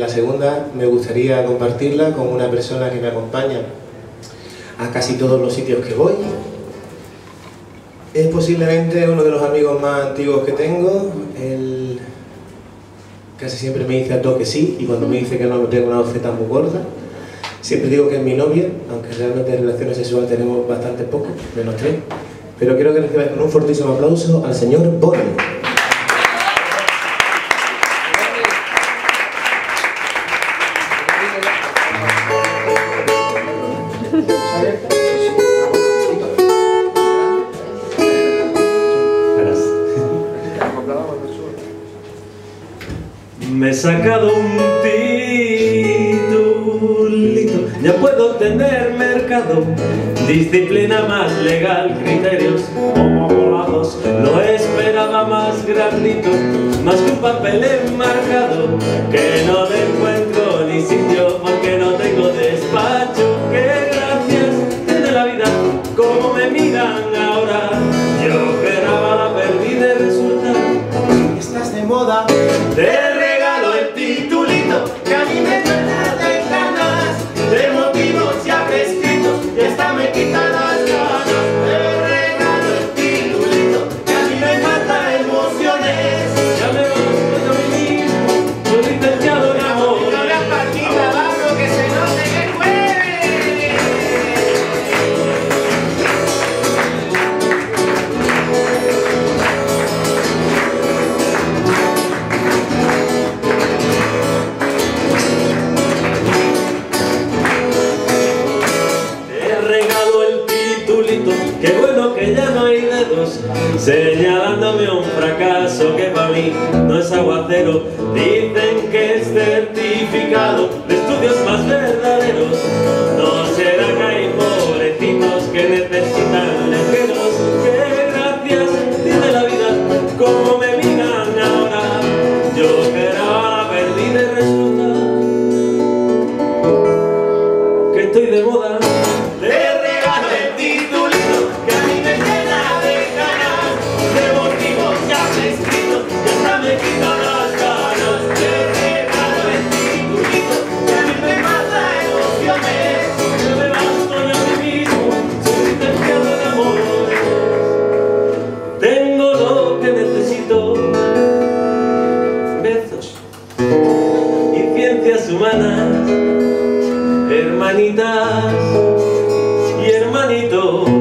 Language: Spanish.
La segunda me gustaría compartirla con una persona que me acompaña a casi todos los sitios que voy. Es posiblemente uno de los amigos más antiguos que tengo. Él casi siempre me dice a todo que sí, y cuando me dice que no, tengo una bofeta muy gorda. Siempre digo que es mi novia, aunque realmente en relaciones sexuales tenemos bastante poco, menos 3. Pero quiero que recibáis con un fortísimo aplauso al señor Bonnie. Me he sacado un titulito, ya puedo tener mercado, disciplina más legal, criterios homologados. Lo esperaba más grandito, más que un papel enmarcado, que no le encuentro ni sitio porque no tengo despacho. Qué gracias tiene la vida, como me miran ahora. Yo que la perdí de resulta. Estás de moda. Te regalo el titulito que a mí me llena de ganas, de motivos ya prescritos y hasta me quita las ganas. Te regalo el titulito que a mí me mata emociones. Ya me gusta yo mismo, soy licenciado en amor. No le partida abajo que se note que qué bueno que ya no hay dedos señalándome un fracaso que para mí no es aguacero. Dicen que es certificado de estudios más verdaderos. ¿No será que hay pobrecitos que necesitan lejeros? Qué gracias tiene la vida, como me miran ahora. Yo que era la perdí de resulta que estoy de moda. Humanas, hermanitas y hermanitos.